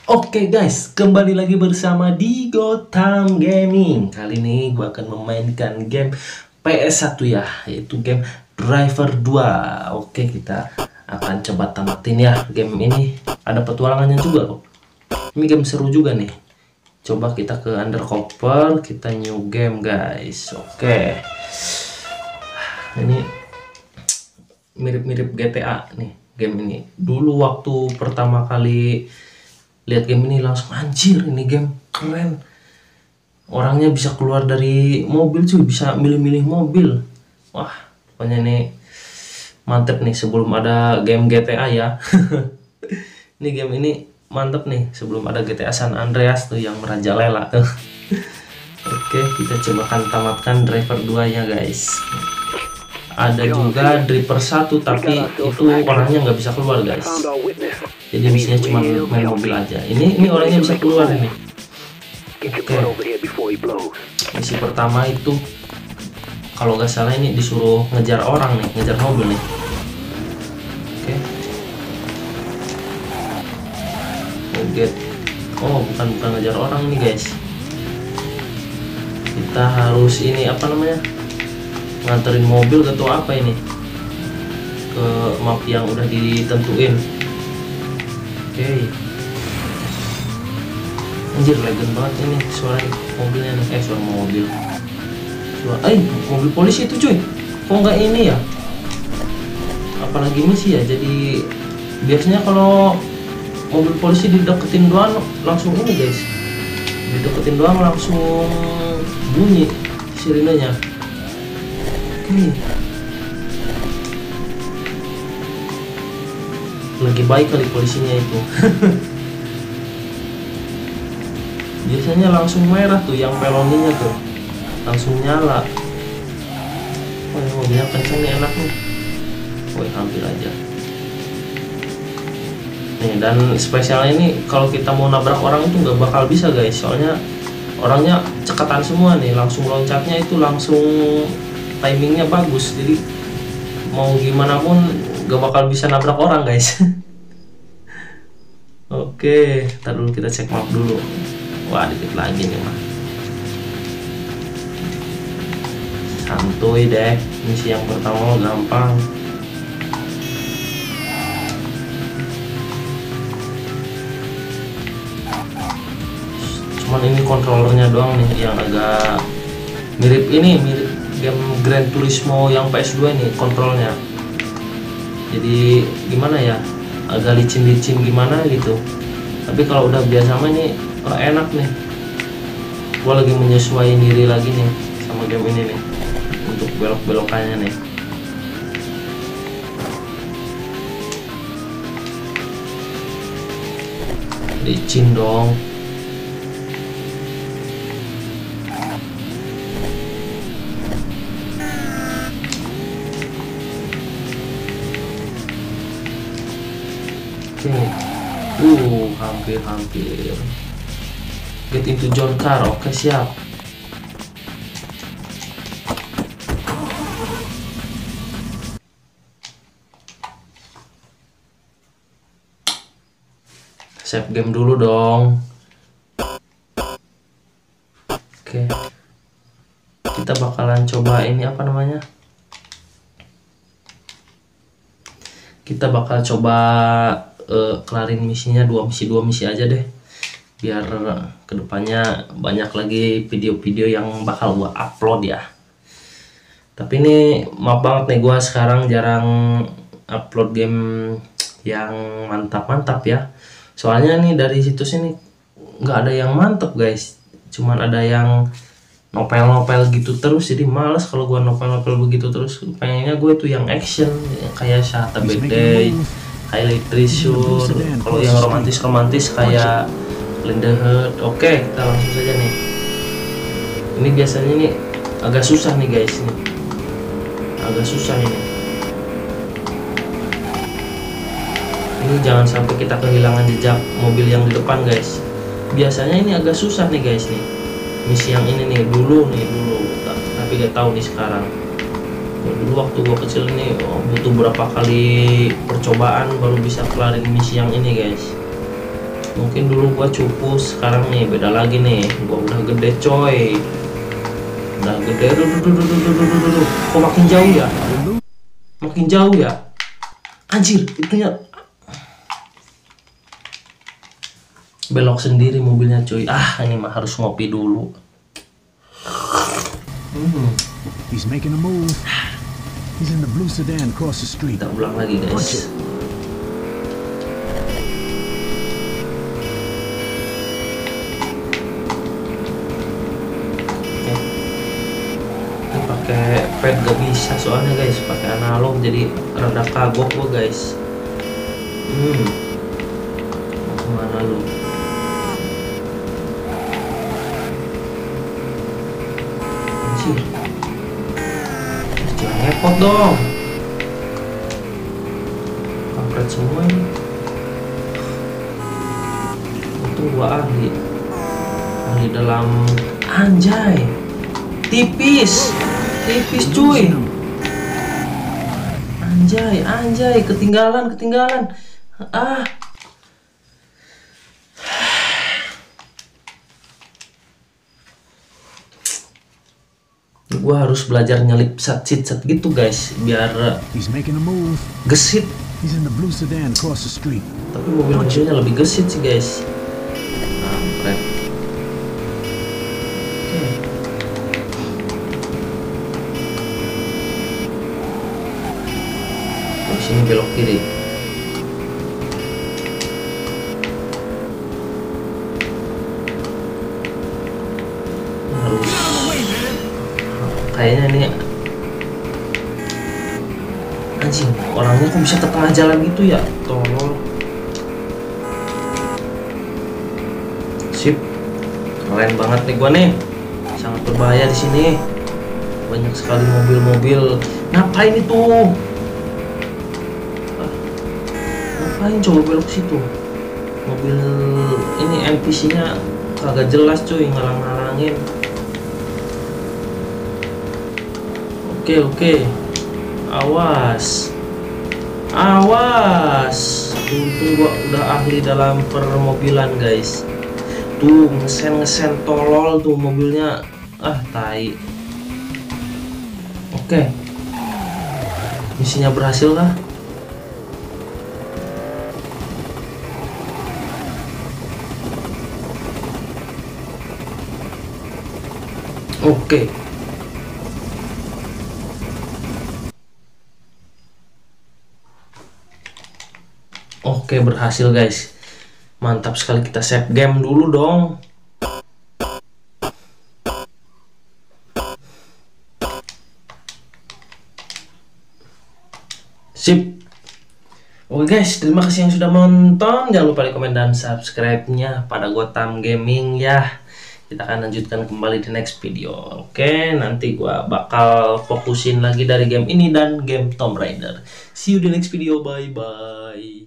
Oke guys, kembali lagi bersama di Gotham Gaming. Kali ini gue akan memainkan game PS1 ya, yaitu game Driver 2. Oke, kita akan coba tamatin ya game ini. Ada petualangannya juga kok. Ini game seru juga nih. Coba kita ke undercover, kita new game guys. Oke. Ini mirip-mirip GTA nih game ini. Dulu waktu pertama kali lihat game ini langsung anjir, ini game keren. Orangnya bisa keluar dari mobil cuy, bisa milih-milih mobil. Wah, pokoknya ini mantep nih sebelum ada game GTA ya. Ini game ini mantep nih sebelum ada GTA San Andreas tuh yang merajalela tuh. Oke, kita coba akan tamatkan Driver 2 ya guys. Ada juga Driver 1 tapi itu orangnya nggak bisa keluar guys. Jadi misinya cuma main mobil aja. Ini orangnya bisa keluar ini. Oke. Misi pertama itu kalau nggak salah ini disuruh ngejar orang nih, ngejar mobil nih. Oke. Get. Oh, bukan ngejar orang nih guys. Kita harus ini apa namanya? Nganterin mobil ke tuh apa ini? Ke map yang udah ditentuin. Oke. Anjir, legend banget ini suara mobilnya nih. Suara mobil. Mobil polisi itu cuy. Kok nggak ini ya? Apalagi misi ya. Jadi biasanya kalau mobil polisi dideketin doang langsung ini guys. Dideketin doang langsung bunyi sirenenya. Oke. Lagi baik kali polisinya itu. Biasanya langsung merah tuh yang meloninya tuh, langsung nyala. Oh, ini mobilnya kenceng nih, enak nih. Woi, hampir aja nih. Dan spesial ini kalau kita mau nabrak orang itu nggak bakal bisa guys, soalnya orangnya cekatan semua nih, langsung loncatnya itu langsung timingnya bagus, jadi mau gimana pun gak bakal bisa nabrak orang guys. Oke, ntar dulu kita cek map dulu. Wah, dikit lagi nih mah. Santuy deh, misi yang pertama gampang. Cuman ini kontrolernya doang nih yang agak mirip game Gran Turismo yang PS2 nih kontrolnya. Jadi gimana ya, agak licin-licin gimana gitu. Tapi kalau udah biasa main nih enak nih. Gua lagi menyesuaikan diri lagi nih sama game ini nih untuk belok-belokannya nih. Licin dong. Hampir. Get into John car. Oke, siap. Save game dulu dong. Oke. Kita bakalan coba ini apa namanya? Kita bakal coba kelarin misinya dua misi aja deh, biar kedepannya banyak lagi video-video yang bakal gua upload ya. Tapi ini maaf banget nih, gua sekarang jarang upload game yang mantap-mantap ya, soalnya nih dari situs ini nggak ada yang mantap guys, cuman ada yang nopel gitu terus, jadi males kalau gua nopel begitu terus. Pengennya gue tuh yang action kayak Shata Bad Day, Highlight Treasure. Kalau yang romantis kayak Lindenhurt. Oke, kita langsung saja nih. Ini biasanya nih agak susah nih guys nih. Agak susah ini. Ini jangan sampai kita kehilangan jejak mobil yang di depan guys. Biasanya ini agak susah nih guys nih. Misi yang ini nih dulu. Tapi gak tahu nih sekarang. Dulu waktu gua kecil ini butuh berapa kali percobaan baru bisa kelarin misi yang ini guys. Mungkin dulu gua cupu, sekarang nih beda lagi nih. Gua udah gede coy. Udah gede. Duh. Kok makin jauh ya? Makin jauh ya? Anjir, itunya belok sendiri mobilnya cuy. Ini mah harus ngopi dulu. He's making a move. He's in the blue sedan across the street. Kita ulang lagi guys. Ini pakai pad gak bisa soalnya guys, pakai analog jadi rada kagok gua guys. Mau kemana lu? Jangan ngepot dong, kampret semua ini. Itu gua ahli dalam. Anjay, tipis cuy. Anjay, ketinggalan. Gua harus belajar nyelip sit gitu guys, biar gesit. Tapi mobilnya lebih gesit sih guys. Kampret. Sini belok kiri. Harus kayaknya nih. Anjing, orangnya kok bisa ke tengah jalan gitu ya? Tolol. Sip. Keren banget nih gua nih. Sangat berbahaya di sini. Banyak sekali mobil-mobil. Ngapain itu? Ngapain coba belok situ? Mobil ini NPC-nya kagak jelas cuy, ngalang-ngalangin. Oke. Awas. Untung gua udah ahli dalam permobilan guys. Tuh ngesen tolol tuh mobilnya. Tai. Oke. Misinya berhasil kah? Oke, berhasil guys. Mantap sekali, kita save game dulu dong. Sip. Oke guys, terima kasih yang sudah menonton. Jangan lupa di komen dan subscribe-nya pada Gotham Gaming ya. Kita akan lanjutkan kembali di next video. Oke, nanti gua bakal fokusin lagi dari game ini dan game Tomb Raider. See you di next video. Bye bye.